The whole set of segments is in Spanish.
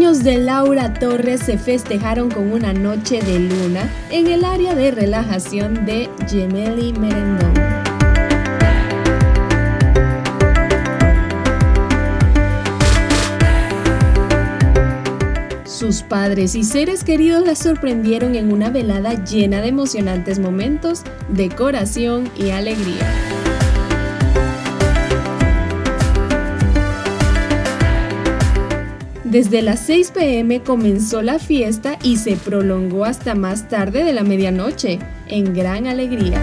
años de Laura Torres se festejaron con una noche de luna en el área de relajación de Gemelli Merendón. Sus padres y seres queridos la sorprendieron en una velada llena de emocionantes momentos, decoración y alegría. Desde las 6 p.m. comenzó la fiesta y se prolongó hasta más tarde de la medianoche, en gran alegría.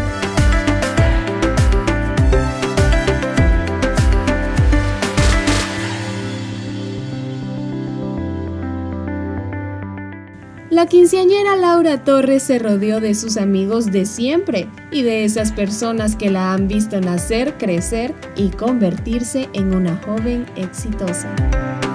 La quinceañera Laura Torres se rodeó de sus amigos de siempre y de esas personas que la han visto nacer, crecer y convertirse en una joven exitosa.